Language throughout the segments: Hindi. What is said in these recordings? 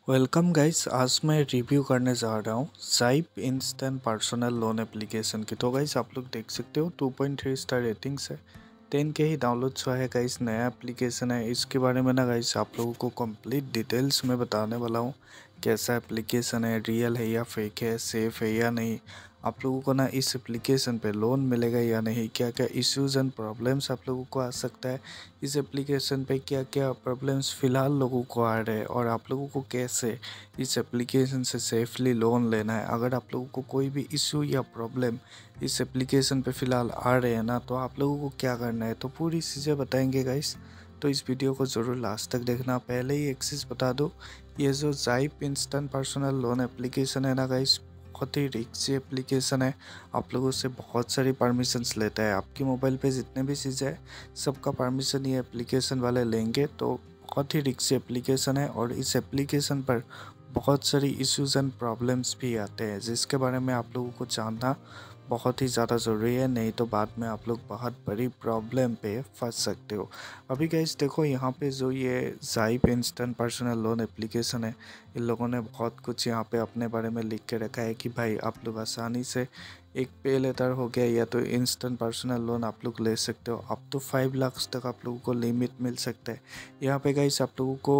Welcome guys. आज मैं रिव्यू करने जा रहा हूँ Zype instant personal loan application की। तो गाइस आप लोग देख सकते हो 2.3 स्टार रेटिंग्स है, 10 के ही डाउनलोड्स हुआ है। गाइस नया एप्लीकेशन है, इसके बारे में ना गाइस आप लोगों को कंप्लीट डिटेल्स में बताने वाला हूँ। कैसा एप्लीकेशन है, रियल है या फेक है, सेफ़ है या नहीं, आप लोगों को ना इस एप्लीकेशन पे लोन मिलेगा या नहीं, क्या क्या इश्यूज़ एंड प्रॉब्लम्स आप लोगों को आ सकता है इस एप्लीकेशन पे, क्या क्या प्रॉब्लम्स फ़िलहाल लोगों को आ रहे हैं और आप लोगों को कैसे इस एप्लीकेशन से सेफली लोन लेना है। अगर आप लोगों को कोई भी इशू या प्रॉब्लम इस एप्लीकेशन पे फ़िलहाल आ रहे हैं ना, तो आप लोगों को क्या करना है, तो पूरी चीज़ें बताएंगे गाइस। तो इस वीडियो को ज़रूर लास्ट तक देखना। पहले ही एक चीज़ बता दो, ये जो Zype instant personal loan application है ना गाइस, बहुत ही रिस्की एप्लीकेशन है। आप लोगों से बहुत सारी परमिशंस लेता है। आपकी मोबाइल पे जितने भी चीज़ें हैं सबका परमिशन ये एप्लीकेशन वाले लेंगे। तो बहुत ही रिस्की एप्लीकेशन है और इस एप्लीकेशन पर बहुत सारी इश्यूज़ एंड प्रॉब्लम्स भी आते हैं, जिसके बारे में आप लोगों को जानना बहुत ही ज़्यादा ज़रूरी है, नहीं तो बाद में आप लोग बहुत बड़ी प्रॉब्लम पे फंस सकते हो। अभी गाइस देखो, यहाँ पे जो ये Zype instant personal loan application है, इन लोगों ने बहुत कुछ यहाँ पे अपने बारे में लिख के रखा है कि भाई आप लोग आसानी से एक पे लेटर हो गया या तो इंस्टेंट पर्सनल लोन आप लोग ले सकते हो। अप तो 5 लाख तक आप लोगों को लिमिट मिल सकता है। यहाँ पे गाइस आप लोगों को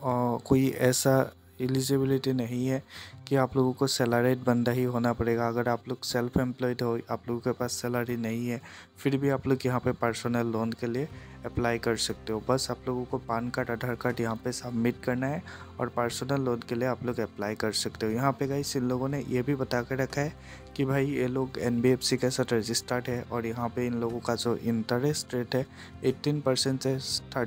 कोई ऐसा एलिजिबिलिटी नहीं है कि आप लोगों को सैलरीड बंदा ही होना पड़ेगा। अगर आप लोग सेल्फ एम्प्लॉयड हो, आप लोगों के पास सैलरी नहीं है, फिर भी आप लोग यहाँ पे पर्सनल लोन के लिए अप्लाई कर सकते हो। बस आप लोगों को पान कार्ड, आधार कार्ड यहाँ पे सबमिट करना है और पर्सनल लोन के लिए आप लोग अप्लाई कर सकते हो। यहाँ पे गाइस इन लोगों ने ये भी बता के रखा है कि भाई ये लोग NBFC के साथ रजिस्टर्ड है और यहाँ पे इन लोगों का जो इंटरेस्ट रेट है 18% से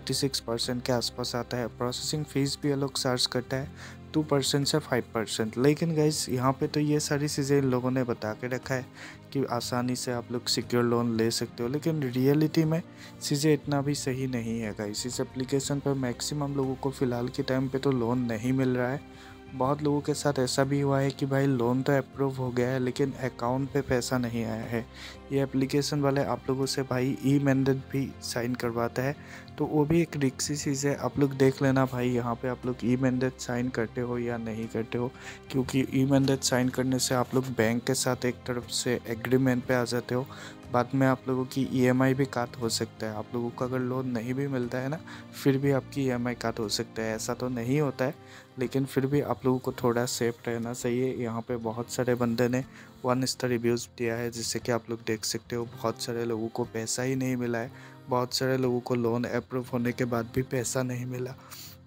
36% के आसपास आता है। प्रोसेसिंग फ़ीस भी ये लोग चार्ज करता है 2% से 5%। लेकिन गाइस यहाँ पे तो ये सारी चीज़ें इन लोगों ने बता के रखा है कि आसानी से आप लोग सिक्योर लोन ले सकते हो, लेकिन रियलिटी में चीज़ें इतना भी सही नहीं है गाइस। इस एप्लीकेशन पर मैक्सिमम लोगों को फ़िलहाल के टाइम पे तो लोन नहीं मिल रहा है। बहुत लोगों के साथ ऐसा भी हुआ है कि भाई लोन तो अप्रूव हो गया है लेकिन अकाउंट पे पैसा नहीं आया है। ये एप्लीकेशन वाले आप लोगों से भाई ई मैंडेट भी साइन करवाता है, तो वो भी एक रिस्की चीज़ है। आप लोग देख लेना भाई, यहाँ पे आप लोग ई मैंडेट साइन करते हो या नहीं करते हो, क्योंकि ई मैंडेट साइन करने से आप लोग बैंक के साथ एक तरफ से एग्रीमेंट पे आ जाते हो। बाद में आप लोगों की EMI भी काट हो सकता है। आप लोगों को अगर लोन नहीं भी मिलता है ना, फिर भी आपकी EMI काट हो सकता है। ऐसा तो नहीं होता है, लेकिन फिर भी आप लोगों को थोड़ा सेफ रहना चाहिए। यहाँ पे बहुत सारे बंदे ने 1 स्टार रिव्यूज़ दिया है, जिससे कि आप लोग देख सकते हो बहुत सारे लोगों को पैसा ही नहीं मिला है। बहुत सारे लोगों को लोन अप्रूव होने के बाद भी पैसा नहीं मिला।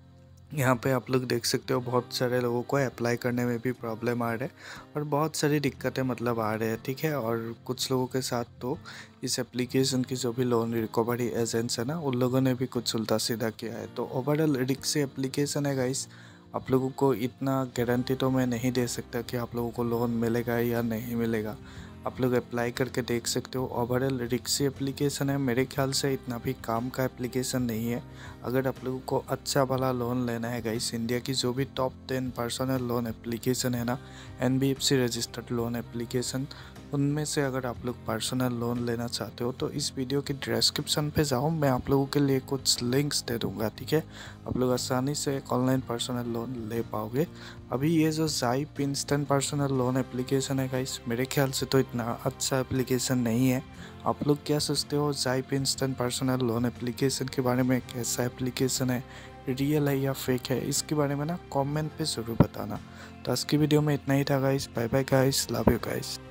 यहाँ पे आप लोग देख सकते हो बहुत सारे लोगों को अप्लाई करने में भी प्रॉब्लम आ रहा है और बहुत सारी दिक्कतें मतलब आ रहे हैं, ठीक है। और कुछ लोगों के साथ तो इस एप्लीकेशन की जो भी लोन रिकवरी एजेंट्स है ना, उन लोगों ने भी कुछ उल्टा सीधा किया है। तो ओवरऑल रिस्की एप्लीकेशन है गाइस। आप लोगों को इतना गारंटी तो मैं नहीं दे सकता कि आप लोगों को लोन मिलेगा या नहीं मिलेगा। आप लोग अप्लाई करके देख सकते हो। ओवरऑल रिक्सी एप्लीकेशन है, मेरे ख्याल से इतना भी काम का एप्लीकेशन नहीं है। अगर आप लोगों को अच्छा वाला लोन लेना है गाइस, इंडिया की जो भी टॉप 10 पर्सनल लोन एप्लीकेशन है ना, NBFC रजिस्टर्ड लोन एप्लीकेशन, उनमें से अगर आप लोग पर्सनल लोन लेना चाहते हो तो इस वीडियो की डिस्क्रिप्शन पे जाओ, मैं आप लोगों के लिए कुछ लिंक्स दे दूँगा, ठीक है। आप लोग आसानी से एक ऑनलाइन पर्सनल लोन ले पाओगे। अभी ये जो Zype instant personal loan application है गाइस, मेरे ख्याल से तो इतना अच्छा एप्लीकेशन नहीं है। आप लोग क्या सोचते हो Zype instant personal loan application के बारे में? कैसा एप्लीकेशन है, रियल है या फेक है, इसके बारे में ना कमेंट पे ज़रूर बताना। तो आज की वीडियो में इतना ही था guys. Bye bye guys, love you guys.